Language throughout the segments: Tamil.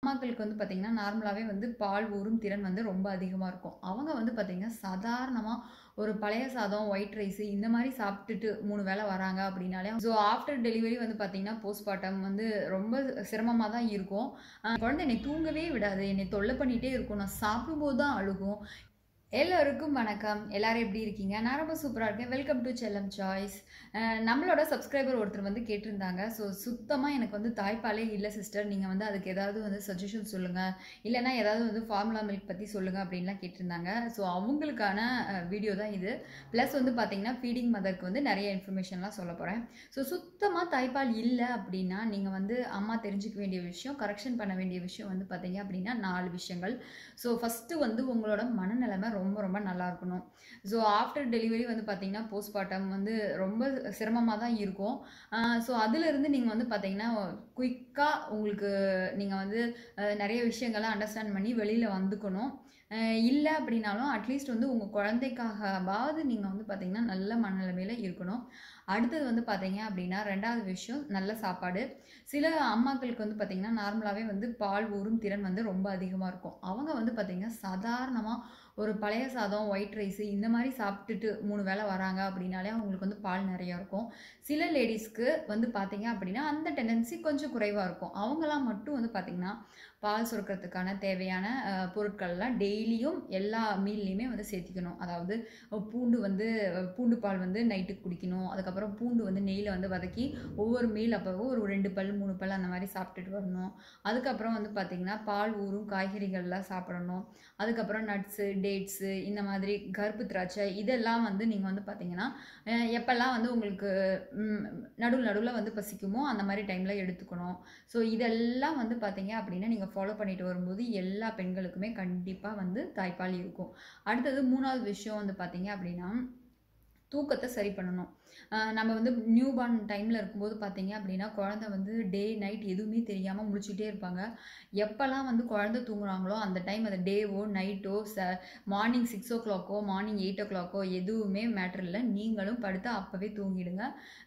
அம்மாக்களுக்கு வந்து பார்த்தீங்கன்னா, நார்மலாவே வந்து பால் ஊறும் திறன் வந்து ரொம்ப அதிகமா இருக்கும். அவங்க வந்து பார்த்தீங்கன்னா, சாதாரணமா ஒரு பழைய சாதம், ஒயிட் ரைஸ் இந்த மாரி சாப்பிட்டுட்டு 3 வேள வராங்க அப்படின்னாலே, ஆஃப்டர் டெலிவரி வந்து பார்த்தீங்கன்னா, போஸ்ட்பார்ட்டம் வந்து ரொம்ப சிரமமா தான் இருக்கும். குழந்தை என்னை தூங்கவே விடாது. என்னை தொல்ல பண்ணிட்டே இருக்கும். நான் சாப்பிடும்போது தான் அழுகும். எல்லோருக்கும் வணக்கம். எல்லாரும் எப்படி இருக்கீங்க? நான் ரொம்ப சூப்பரா இருக்கேன். Welcome to Chellam choice. நம்மளோட சப்ஸ்கிரைபர் ஒருத்தர் வந்து கேட்டிருந்தாங்க. சுத்தமா எனக்கு வந்து தாய்ப்பாலே இல்ல சிஸ்டர். நீங்க வந்து அதுக்கு ஏதாவது வந்து சஜஷன் சொல்லுங்க. இல்லன்னா ஏதாவது வந்து ஃபார்முலா மில்க் பத்தி சொல்லுங்க அப்படின்லாம் கேட்டிருந்தாங்க. அவங்களுக்கான வீடியோ தான் இது. ப்ளஸ் வந்து பார்த்தீங்கன்னா, ஃபீடிங் மதருக்கு வந்து நெறைய இன்ஃபர்மேஷன்லாம் சொல்லப் போறேன். சுத்தமா தாய்ப்பால் இல்ல அப்படின்னா, நீங்க வந்து அம்மா தெரிஞ்சுக்க வேண்டிய விஷயம், கரெக்ஷன் பண்ண வேண்டிய விஷயம் வந்து பார்த்தீங்க அப்படின்னா 4 விஷயங்கள். ஃபர்ஸ்ட்டு வந்து உங்களோட மனநிலைமை ரொம்ப ரொம்ப நல்லா இருக்கணும். ஆஃப்டர் டெலிவரி வந்து பார்த்தீங்கன்னா, போஸ்ட்பார்ட்டம் வந்து ரொம்ப சிரமமா தான் இருக்கும். அதிலிருந்து நீங்க வந்து பார்த்தீங்கன்னா, குயிக்கா உங்களுக்கு நீங்க வந்து நெறைய விஷயங்கள அண்டர்ஸ்டாண்ட் பண்ணி வெளியில வந்துக்கணும். இல்ல அப்படின்னாலும் அட்லீஸ்ட் வந்து உங்க குழந்தைக்காகவாவது நீங்க வந்து பார்த்தீங்கன்னா, நல்ல மனநிலைமையில இருக்கணும். அடுத்தது வந்து பார்த்தீங்க அப்படின்னா, 2வது விஷயம் நல்ல சாப்பாடு. சில அம்மாக்களுக்கு வந்து பார்த்தீங்கன்னா, நார்மலாவே வந்து பால் ஊறும் திறன் வந்து ரொம்ப அதிகமா இருக்கும். அவங்க வந்து பார்த்தீங்கன்னா, சாதாரணமா ஒரு பழைய சாதம், ஒயிட் ரைஸ் இந்த மாரி சாப்பிட்டுட்டு 3 வேள வராங்க அப்படின்னாலே, அவங்களுக்கு வந்து பால் நெறையா இருக்கும். சில லேடீஸ்க்கு வந்து பார்த்தீங்க அப்படின்னா, அந்த டெண்டன்சி கொஞ்சம் குறைவா இருக்கும். அவங்கலாம் மட்டும் வந்து பார்த்தீங்கன்னா, பால் சுரக்கிறதுக்கான தேவையான பொருட்கள்லாம் டெய்லியும் எல்லா மீல்லையுமே வந்து சேர்த்திக்கணும். அதாவது பூண்டு பால் வந்து நைட்டுக்கு குடிக்கணும். அதுக்கப்புறம் பூண்டு வந்து நெய்யில வந்து வதக்கி ஒவ்வொரு மீல் அப்பவும் ஒரு 2 பல், 3 பல் அந்த மாரி சாப்பிட்டுட்டு வரணும். அதுக்கப்புறம் வந்து பார்த்தீங்கன்னா, பால் ஊறும் காய்கறிகள்லாம் சாப்பிடணும். அதுக்கப்புறம் நட்ஸு, டேட்ஸு இந்த மாதிரி கருப்பு திராட்சை இதெல்லாம் வந்து நீங்க வந்து பார்த்தீங்கன்னா, எப்பல்லாம் வந்து உங்களுக்கு நடுவுல வந்து பசிக்குமோ, அந்த மாரி டைம்ல எடுத்துக்கணும். இதெல்லாம் வந்து பார்த்தீங்க அப்படின்னா, நீங்க ஃபாலோ பண்ணிட்டு வரும்போது எல்லா பெண்களுக்குமே கண்டிப்பா வந்து தாய்ப்பால் இருக்கும். அடுத்தது 3வது விஷயம் வந்து பார்த்தீங்க அப்படின்னா, தூக்கத்த சரி பண்ணணும். நம்ம வந்து நியூ பார்ன் டைம்ல இருக்கும்போது பார்த்தீங்க அப்படின்னா, குழந்தை வந்து டே, நைட் எதுவுமே தெரியாம முழிச்சுட்டே இருப்பாங்க. எப்பலாம் வந்து குழந்தை தூங்குறாங்களோ, அந்த டைம் அது டேவோ, நைட்டோ, மார்னிங் 6:00ஓ, மார்னிங் 8:00ஓ எதுவுமே மேட்டர் இல்ல. நீங்களும் படுத்து அப்பவே தூங்கிடுங்க.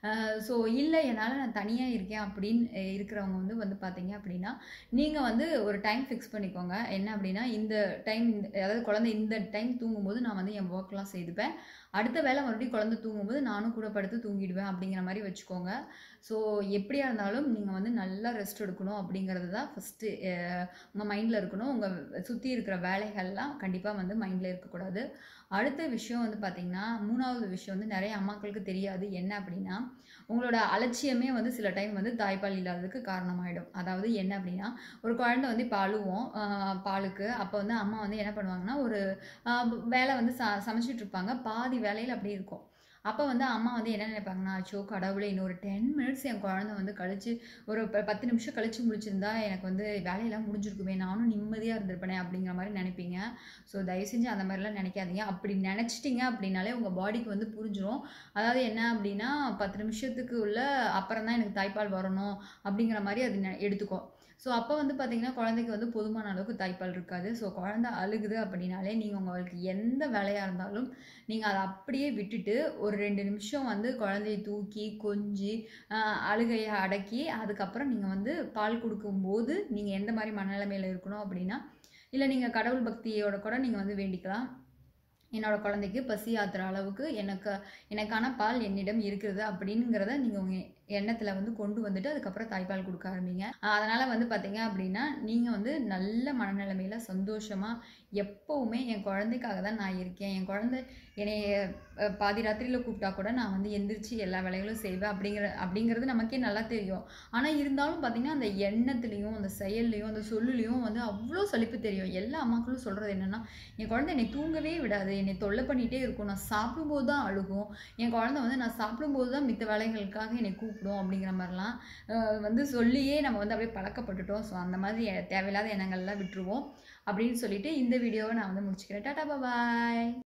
இல்ல என்னால நான் தனியா இருக்கேன் அப்படின்னு இருக்கிறவங்க வந்து பார்த்தீங்க அப்படின்னா, நீங்க வந்து ஒரு டைம் ஃபிக்ஸ் பண்ணிக்கோங்க. என்ன அப்படின்னா, இந்த டைம் அதாவது குழந்தை இந்த டைம் தூங்கும்போது நான் வந்து என் வொர்க்லாம் செய்துப்பேன். அடுத்த வேளை மறுபடியும் குழந்தை தூங்கும்போது நானும் கூட படுத்து தூங்கிடுவேன் அப்படிங்கிற மாரி வச்சுக்கோங்க. ஸோ எப்படியா இருந்தாலும் நீங்க வந்து நல்லா ரெஸ்ட் எடுக்கணும் அப்படிங்கிறது தான் ஃபர்ஸ்ட்டு உங்க மைண்ட்ல இருக்கணும். உங்க சுத்தி இருக்கிற வேலைகள்லாம் கண்டிப்பா வந்து மைண்ட்ல இருக்கக்கூடாது. அடுத்த விஷயம் வந்து பார்த்தீங்கன்னா, 3வது விஷயம் வந்து நெறைய அம்மாக்களுக்கு தெரியாது. என்ன அப்படின்னா, உங்களோட அலட்சியமே வந்து சில டைம் வந்து தாய்ப்பால் இல்லாததுக்கு காரணமாயிடும். அதாவது என்ன அப்படின்னா, ஒரு குழந்தை வந்து இப்ப அழுவும் பாலுக்கு. அப்ப வந்து அம்மா வந்து என்ன பண்ணுவாங்கன்னா, ஒரு அ வேலை வந்து சமைச்சுட்டு இருப்பாங்க. பாதி வேலையில அப்படியே இருக்கும். அப்ப வந்து அம்மா வந்து என்ன நினைப்பாங்கன்னா, "அச்சோ கடவுளே! இன்னும் ஒரு 10 மினிட்ஸ் என் குழந்தை வந்து கழிச்சு ஒரு 10 நிமிஷம் கழிச்சு முழிச்சிருந்தா எனக்கு வந்து வேலையெல்லாம் முடிஞ்சிருக்குமே! நானும் நிம்மதியா இருந்திருப்பேனே!" அப்படிங்கிற மாரி நினைப்பீங்க. தயவு செஞ்சு அந்த மாரிலாம் நினைக்காதீங்க. அப்படி நினைச்சிட்டீங்க அப்படின்னாலே உங்க பாடிக்கு வந்து புரிஞ்சிரும். அதாவது என்ன அப்படின்னா, 10 நிமிஷத்துக்கு உள்ள அப்புறம் தான் எனக்கு தாய்ப்பால் வரணும் அப்படிங்கிற மாரி அது எடுத்துக்கும். அப்ப வந்து பார்த்தீங்கன்னா, குழந்தைக்கு வந்து போதுமான அளவுக்கு தாய்ப்பால் இருக்காது. குழந்தை அழுகுது அப்படின்னாலே, நீங்க உங்களுக்கு எந்த வேலையா இருந்தாலும், நீங்க அத அப்படியே விட்டுட்டு, ஒரு 2 நிமிஷம் வந்து குழந்தைய தூக்கி, கொஞ்சி, அ அழுகைய அடக்கி, அதுக்கப்புறம் நீங்க வந்து பால் குடுக்கும்போது, நீங்க எந்த மாரி மனநிலைமையில இருக்கணும் அப்படின்னா, இல்ல நீங்க கடவுள் பக்தியோட கூட நீங்க வந்து வேண்டிக்கலாம். என்னோட குழந்தைக்கு பசி ஆத்துற அளவுக்கு எனக்கான பால் என்னிடம் இருக்கிறது அப்படிங்கிறத நீங்க உங்க எண்ணத்துல வந்து கொண்டு வந்துட்டு அதுக்கப்புறம் தாய்ப்பால் கொடுக்க ஆரம்பிங்க. அதனால வந்து பார்த்தீங்க அப்படின்னா, நீங்க வந்து நல்ல மனநிலைமையில சந்தோஷமா எப்பவுமே என் குழந்தைக்காக தான் நான் இருக்கேன். என் குழந்தை என்னைய பாதி ராத்திரியில கூப்பிட்டா கூட நான் வந்து எந்திரிச்சு எல்லா வேலைகளும் செய்வேன் அப்படிங்கிறது நமக்கே நல்லா தெரியும். ஆனா இருந்தாலும் பார்த்தீங்கன்னா, அந்த எண்ணத்துலயும், அந்த செயல்லயும், அந்த சொல்லுலயும் வந்து அவ்ளோ சலிப்பு தெரியும். எல்லா அம்மாக்களும் சொல்றது என்னன்னா, என் குழந்தை என்னை தூங்கவே விடாது. என்னை தொல்லை பண்ணிட்டே இருக்கும். நான் சாப்பிடும்போது தான் அழுகும். என் குழந்தை வந்து நான் சாப்பிடும்போது தான் மித்த வேலைகளுக்காக என்னை கூப்பிடும் அப்படிங்கிற மாரிலாம் வந்து சொல்லியே நம்ம வந்து அப்படியே பழக்கப்பட்டுட்டோம். அந்த மாதிரி தேவையில்லாத எண்ணங்கள்லாம் விட்டுருவோம். அப்படின்னு சொல்லிட்டு இந்த வீடியோவ நான் வந்து முடிச்சுக்கிறேன். டாடா! பாய்!